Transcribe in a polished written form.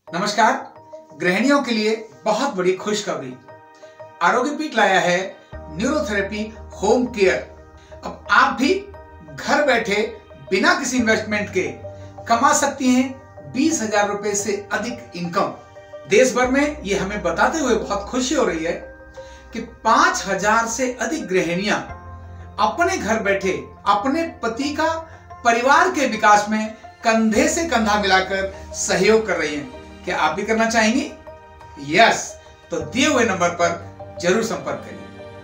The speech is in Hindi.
नमस्कार। गृहिणियों के लिए बहुत बड़ी खुशखबरी। आरोग्यपीठ लाया है न्यूरोथेरेपी होम केयर। अब आप भी घर बैठे बिना किसी इन्वेस्टमेंट के कमा सकती हैं 20,000 रुपए से अधिक इनकम। देश भर में ये हमें बताते हुए बहुत खुशी हो रही है कि 5,000 से अधिक गृहिणियां अपने घर बैठे अपने पति का परिवार के विकास में कंधे से कंधा मिलाकर सहयोग कर रही हैं। क्या आप भी करना चाहेंगी? यस, तो दिए हुए नंबर पर जरूर संपर्क करिए।